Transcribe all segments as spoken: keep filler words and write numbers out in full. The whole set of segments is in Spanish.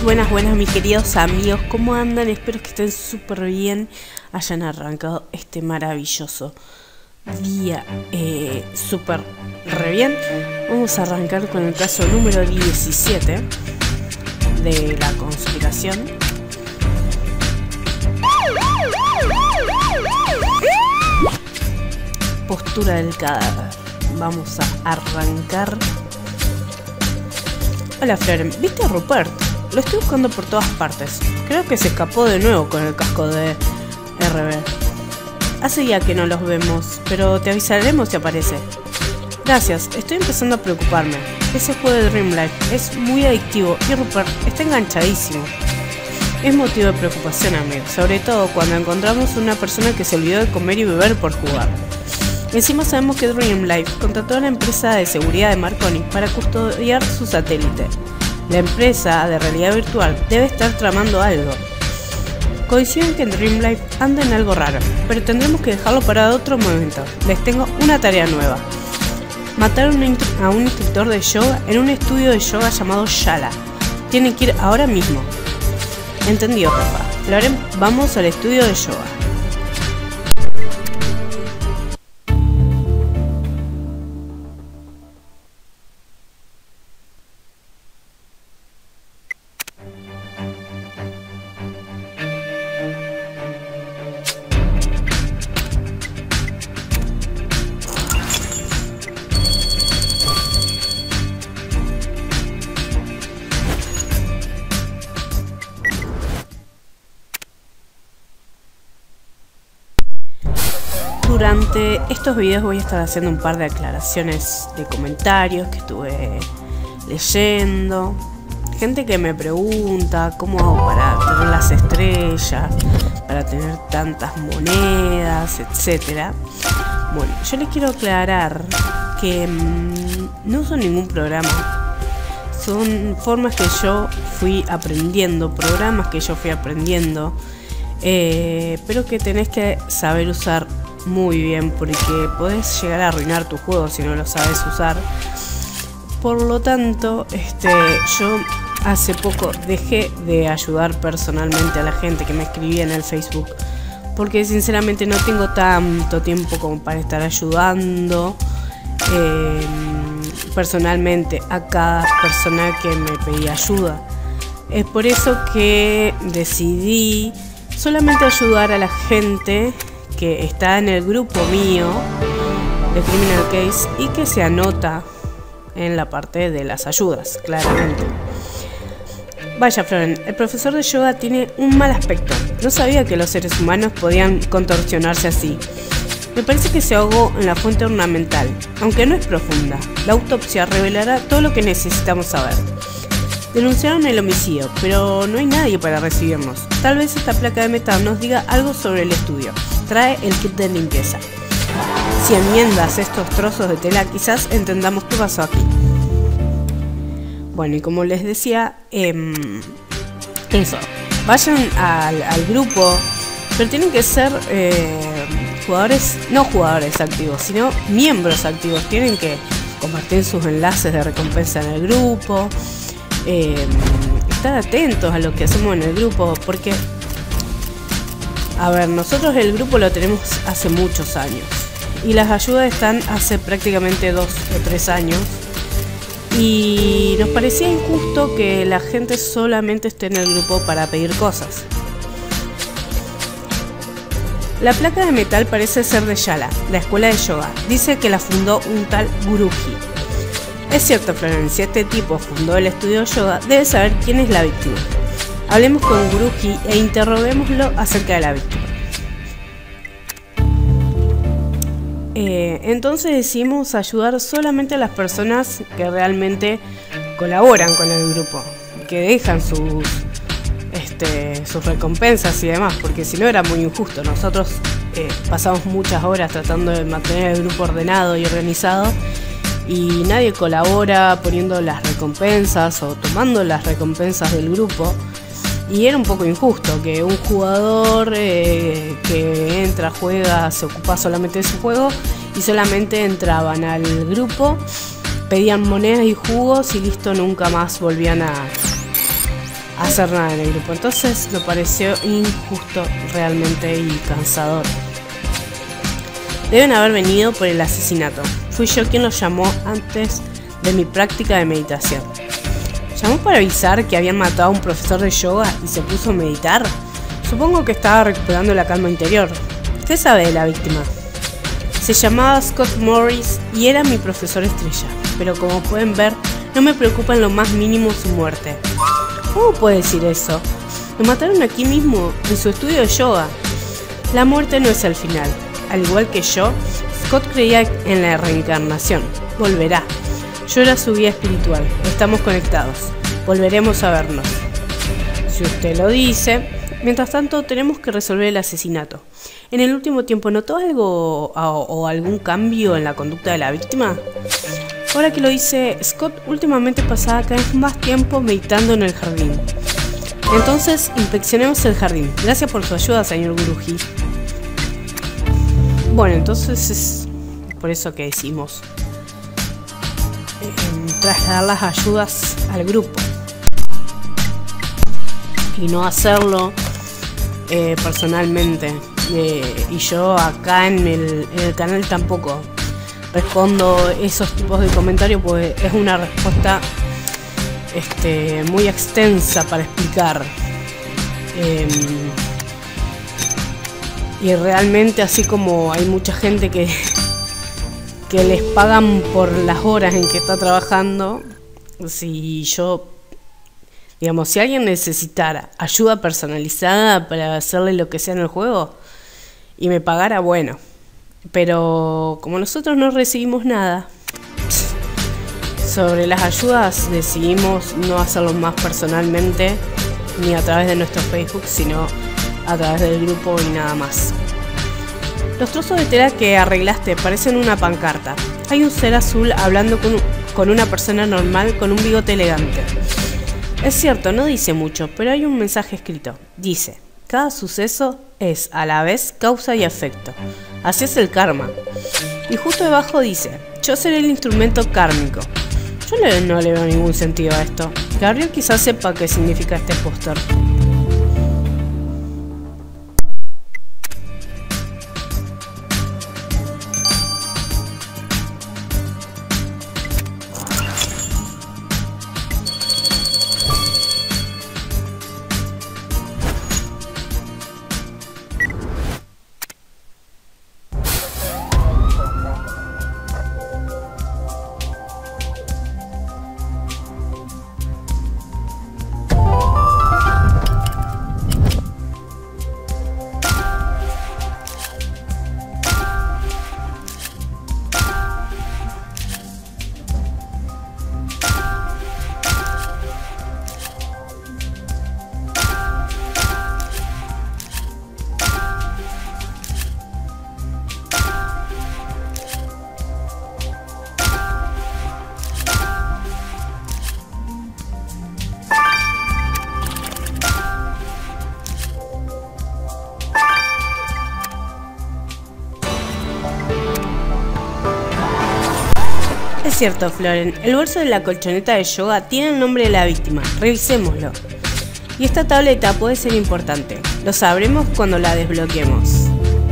Buenas, buenas, buenas mis queridos amigos, ¿cómo andan? Espero que estén súper bien, hayan arrancado este maravilloso día eh, súper re bien. Vamos a arrancar con el caso número diecisiete de la conspiración. Postura del cadáver. Vamos a arrancar. Hola Floren, ¿viste a Rupert? Lo estoy buscando por todas partes. Creo que se escapó de nuevo con el casco de R B. Hace ya que no los vemos, pero te avisaremos si aparece. Gracias, estoy empezando a preocuparme. Ese juego de Dream Life es muy adictivo y Rupert está enganchadísimo. Es motivo de preocupación, amigo, sobre todo cuando encontramos una persona que se olvidó de comer y beber por jugar. Encima sabemos que Dream Life contrató a una empresa de seguridad de Marconi para custodiar su satélite. La empresa de realidad virtual debe estar tramando algo. Coinciden que Dream Life anda en algo raro, pero tendremos que dejarlo para otro momento. Les tengo una tarea nueva. Mataron a un instructor de yoga en un estudio de yoga llamado Shala. Tienen que ir ahora mismo. Entendido, papá. Floren, vamos al estudio de yoga. Durante estos videos voy a estar haciendo un par de aclaraciones de comentarios que estuve leyendo. Gente que me pregunta cómo hago para tener las estrellas, para tener tantas monedas, etcétera. Bueno, yo les quiero aclarar que mmm, no uso ningún programa. Son formas que yo fui aprendiendo, programas que yo fui aprendiendo, eh, pero que tenés que saber usar muy bien, porque podés llegar a arruinar tu juego si no lo sabes usar. Por lo tanto, este, yo hace poco dejé de ayudar personalmente a la gente que me escribía en el Facebook, porque sinceramente no tengo tanto tiempo como para estar ayudando eh, personalmente a cada persona que me pedía ayuda. Es por eso que decidí solamente ayudar a la gente que está en el grupo mío de Criminal Case y que se anota en la parte de las ayudas, claramente. Vaya Floren, el profesor de yoga tiene un mal aspecto. No sabía que los seres humanos podían contorsionarse así. Me parece que se ahogó en la fuente ornamental, aunque no es profunda. La autopsia revelará todo lo que necesitamos saber. Denunciaron el homicidio, pero no hay nadie para recibirnos. Tal vez esta placa de metal nos diga algo sobre el estudio. Trae el kit de limpieza. Si enmiendas estos trozos de tela, quizás entendamos qué pasó aquí. Bueno, y como les decía, eh, eso. Vayan al, al grupo, pero tienen que ser eh, jugadores, no jugadores activos, sino miembros activos. Tienen que compartir sus enlaces de recompensa en el grupo. Eh, estar atentos a lo que hacemos en el grupo, porque a ver, nosotros el grupo lo tenemos hace muchos años y las ayudas están hace prácticamente dos o tres años, y nos parecía injusto que la gente solamente esté en el grupo para pedir cosas. La placa de metal parece ser de Shala, la escuela de yoga. Dice que la fundó un tal Guruji. Es cierto, Florencia, este tipo fundó el estudio yoga, debe saber quién es la víctima. Hablemos con Guruji e interroguémoslo acerca de la víctima. Eh, entonces decidimos ayudar solamente a las personas que realmente colaboran con el grupo, que dejan sus, este, sus recompensas y demás, porque si no era muy injusto. Nosotros eh, pasamos muchas horas tratando de mantener el grupo ordenado y organizado, y nadie colabora poniendo las recompensas o tomando las recompensas del grupo, y era un poco injusto que un jugador eh, que entra, juega, se ocupa solamente de su juego y solamente entraban al grupo, pedían monedas y jugos y listo, nunca más volvían a, hacer nada en el grupo. Entonces me pareció injusto realmente y cansador. Deben haber venido por el asesinato. Fui yo quien los llamó antes de mi práctica de meditación. ¿Llamó para avisar que habían matado a un profesor de yoga y se puso a meditar? Supongo que estaba recuperando la calma interior. ¿Qué sabe de la víctima? Se llamaba Scott Morris y era mi profesor estrella, pero como pueden ver, no me preocupa en lo más mínimo su muerte. ¿Cómo puede decir eso? Lo mataron aquí mismo, en su estudio de yoga. La muerte no es el final. Al igual que yo, Scott creía en la reencarnación. Volverá. Yo era su guía espiritual. Estamos conectados. Volveremos a vernos. Si usted lo dice. Mientras tanto, tenemos que resolver el asesinato. ¿En el último tiempo notó algo o, o algún cambio en la conducta de la víctima? Ahora que lo dice, Scott últimamente pasaba cada vez más tiempo meditando en el jardín. Entonces, inspeccionemos el jardín. Gracias por su ayuda, señor Guruji. Bueno, entonces es por eso que decimos eh, trasladar las ayudas al grupo y no hacerlo eh, personalmente. Eh, y yo acá en el, en el canal tampoco respondo esos tipos de comentarios, pues es una respuesta este, muy extensa para explicar. Eh, y realmente, así como hay mucha gente que, que les pagan por las horas en que está trabajando, si yo, digamos, si alguien necesitara ayuda personalizada para hacerle lo que sea en el juego y me pagara, bueno. Pero como nosotros no recibimos nada sobre las ayudas, decidimos no hacerlo más personalmente ni a través de nuestro Facebook, sino a través del grupo y nada más. Los trozos de tela que arreglaste parecen una pancarta. Hay un ser azul hablando con, con una persona normal con un bigote elegante. Es cierto, no dice mucho, pero hay un mensaje escrito. Dice: cada suceso es a la vez causa y efecto. Así es el karma. Y justo debajo dice: yo seré el instrumento kármico. Yo no, no le veo ningún sentido a esto. Gabriel quizás sepa qué significa este póster. Es cierto, Floren, el bolso de la colchoneta de yoga tiene el nombre de la víctima. Revisémoslo. Y esta tableta puede ser importante. Lo sabremos cuando la desbloqueemos.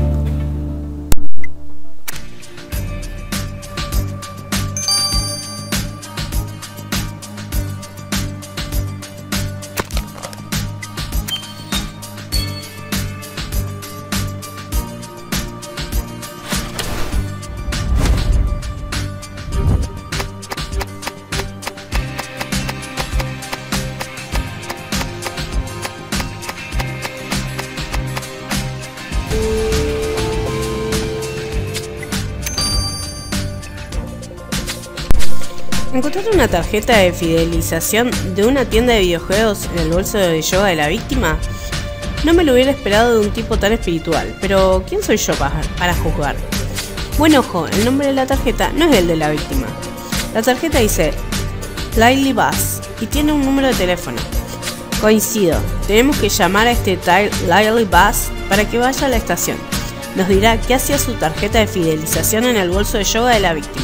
¿Encontraste una tarjeta de fidelización de una tienda de videojuegos en el bolso de yoga de la víctima? No me lo hubiera esperado de un tipo tan espiritual, pero ¿quién soy yo para, para juzgar? Buen ojo, el nombre de la tarjeta no es el de la víctima. La tarjeta dice Lily Bus y tiene un número de teléfono. Coincido, tenemos que llamar a este tal Lily Bus para que vaya a la estación. Nos dirá qué hacía su tarjeta de fidelización en el bolso de yoga de la víctima.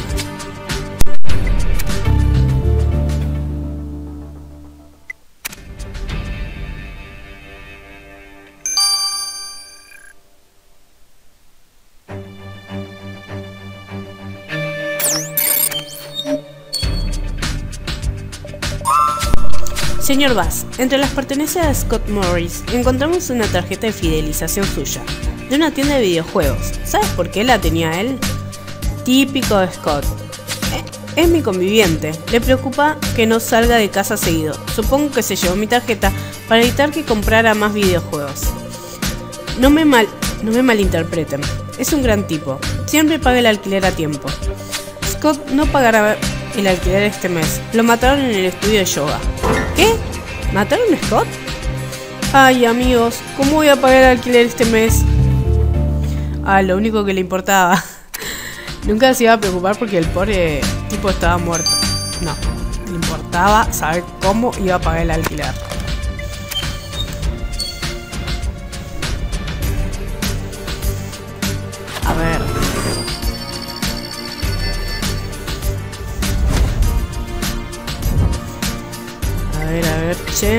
Señor Bass, entre las pertenencias de Scott Morris encontramos una tarjeta de fidelización suya, de una tienda de videojuegos. ¿Sabes por qué la tenía él? Típico de Scott. Es mi conviviente, le preocupa que no salga de casa seguido. Supongo que se llevó mi tarjeta para evitar que comprara más videojuegos. No me, mal, no me malinterpreten, es un gran tipo, siempre paga el alquiler a tiempo. Scott no pagará el alquiler este mes, lo mataron en el estudio de yoga. ¿Qué? ¿Mataron a Scott? Ay amigos, ¿cómo voy a pagar el alquiler este mes? Ah, lo único que le importaba. Nunca se iba a preocupar porque el pobre tipo estaba muerto. No, le importaba saber cómo iba a pagar el alquiler. A ver. A ver, a ver, che.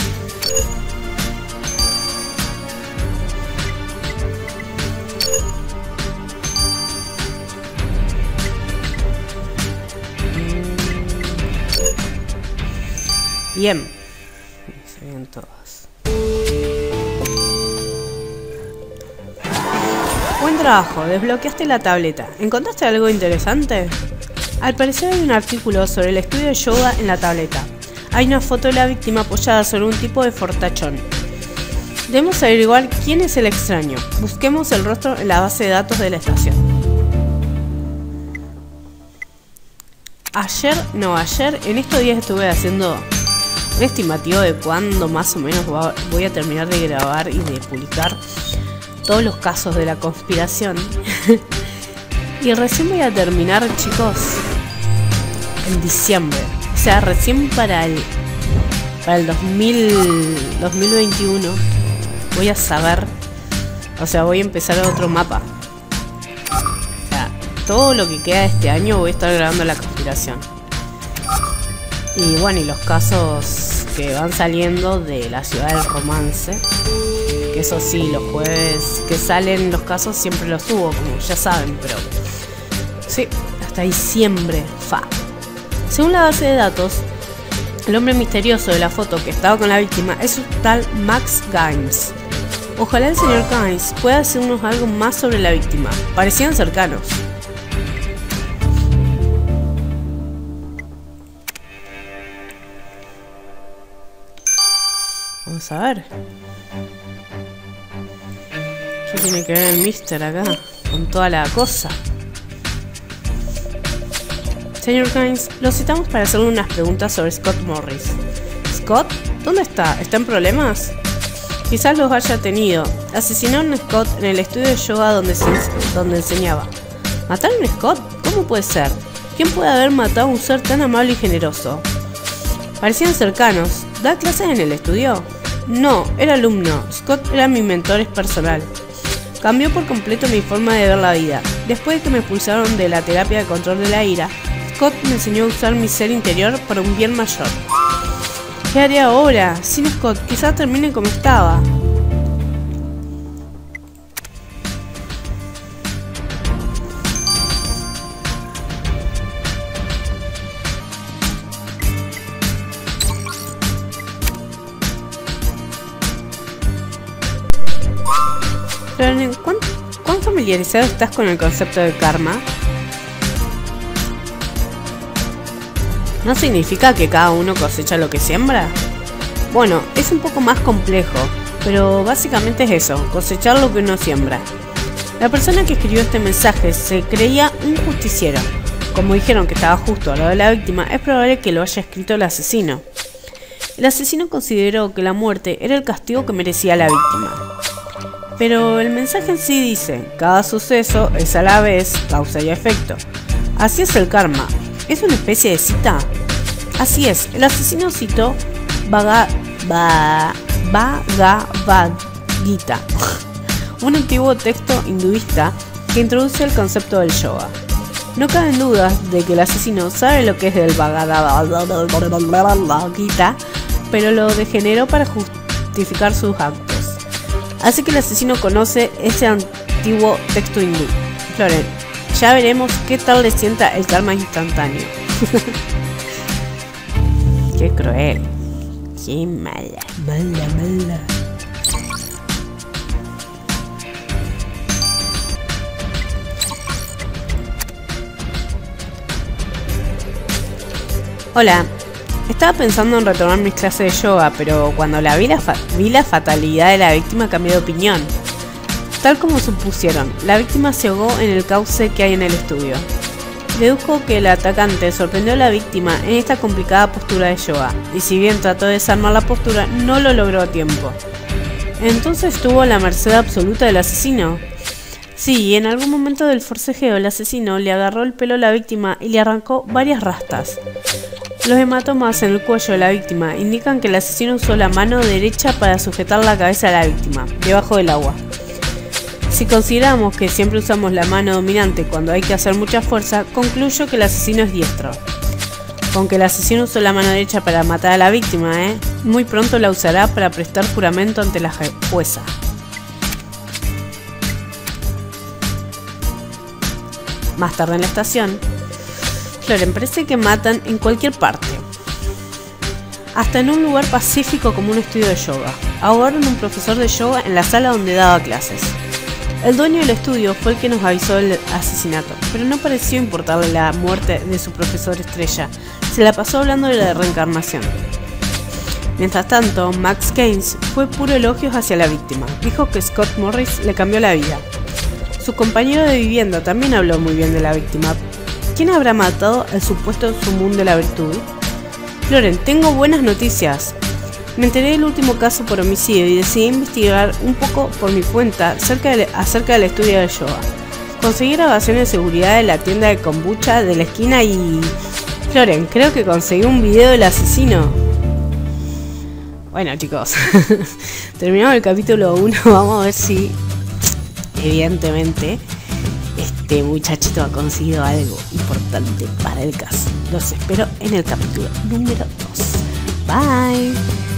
Bien. Se ven todos. Buen trabajo, desbloqueaste la tableta. ¿Encontraste algo interesante? Al parecer hay un artículo sobre el estudio de yoga en la tableta. Hay una foto de la víctima apoyada sobre un tipo de fortachón. Debemos averiguar quién es el extraño. Busquemos el rostro en la base de datos de la estación. Ayer, no, ayer, en estos días estuve haciendo un estimativo de cuándo más o menos voy a terminar de grabar y de publicar todos los casos de la conspiración. Y recién voy a terminar, chicos, en diciembre. O sea, recién para el para el dos mil veintiuno voy a saber, o sea, voy a empezar otro mapa. O sea, todo lo que queda de este año voy a estar grabando la conspiración. Y bueno, y los casos que van saliendo de la ciudad del romance. Que eso sí, los jueves que salen los casos siempre los subo, como ya saben, pero sí, hasta diciembre, fa. Según la base de datos, el hombre misterioso de la foto que estaba con la víctima es un tal Max Gaines. Ojalá el señor Gaines pueda decirnos algo más sobre la víctima. Parecían cercanos. Vamos a ver. ¿Qué tiene que ver el mister acá? Con toda la cosa. Señor Gaines, lo citamos para hacerle unas preguntas sobre Scott Morris. ¿Scott? ¿Dónde está? ¿Está en problemas? Quizás los haya tenido. Asesinaron a Scott en el estudio de yoga donde, se, donde enseñaba. ¿Mataron a Scott? ¿Cómo puede ser? ¿Quién puede haber matado a un ser tan amable y generoso? Parecían cercanos. ¿Da clases en el estudio? No, era alumno. Scott era mi mentor personal. Cambió por completo mi forma de ver la vida. Después de que me expulsaron de la terapia de control de la ira, Scott me enseñó a usar mi ser interior para un bien mayor. ¿Qué haré ahora? Sin Scott, quizás termine como estaba. ¿Cuán, ¿Cuán familiarizado estás con el concepto de karma? ¿No significa que cada uno cosecha lo que siembra? Bueno, es un poco más complejo, pero básicamente es eso, cosechar lo que uno siembra. La persona que escribió este mensaje se creía un justiciero. Como dijeron que estaba justo al lado de la víctima, es probable que lo haya escrito el asesino. El asesino consideró que la muerte era el castigo que merecía la víctima. Pero el mensaje en sí dice, cada suceso es a la vez causa y efecto. Así es el karma. ¿Es una especie de cita? Así es, el asesino citó Bhagavad Gita, un antiguo texto hinduista que introduce el concepto del yoga. No caben dudas de que el asesino sabe lo que es el Bhagavad Gita, pero lo degeneró para justificar sus actos. Así que el asesino conoce ese antiguo texto hindú. Floren, ya veremos qué tal le sienta el karma instantáneo. Qué cruel. Sí, mala, mala, mala. Hola, estaba pensando en retomar mis clases de yoga, pero cuando la vi, la, fa vi la fatalidad de la víctima cambié de opinión. Tal como supusieron, la víctima se ahogó en el cauce que hay en el estudio. Dedujo que el atacante sorprendió a la víctima en esta complicada postura de yoga, y si bien trató de desarmar la postura, no lo logró a tiempo. ¿Entonces estuvo a la merced absoluta del asesino? Sí, en algún momento del forcejeo el asesino le agarró el pelo a la víctima y le arrancó varias rastas. Los hematomas en el cuello de la víctima indican que el asesino usó la mano derecha para sujetar la cabeza de la víctima, debajo del agua. Si consideramos que siempre usamos la mano dominante cuando hay que hacer mucha fuerza, concluyo que el asesino es diestro. Con que el asesino usó la mano derecha para matar a la víctima, ¿eh? Muy pronto la usará para prestar juramento ante la jueza. Más tarde en la estación, Floren, parece que matan en cualquier parte. Hasta en un lugar pacífico como un estudio de yoga. Ahogaron a un profesor de yoga en la sala donde daba clases. El dueño del estudio fue el que nos avisó del asesinato, pero no pareció importarle la muerte de su profesor estrella. Se la pasó hablando de la reencarnación. Mientras tanto, Max Keynes fue puro elogios hacia la víctima. Dijo que Scott Morris le cambió la vida. Su compañero de vivienda también habló muy bien de la víctima. ¿Quién habrá matado al supuesto sumum de la virtud? Floren, tengo buenas noticias. Me enteré del último caso por homicidio y decidí investigar un poco por mi cuenta acerca del, acerca del estudio de yoga. Conseguí grabaciones de seguridad de la tienda de kombucha de la esquina y... Floren, creo que conseguí un video del asesino. Bueno, chicos, terminamos el capítulo uno. Vamos a ver si, evidentemente, este muchachito ha conseguido algo importante para el caso. Los espero en el capítulo número dos. Bye.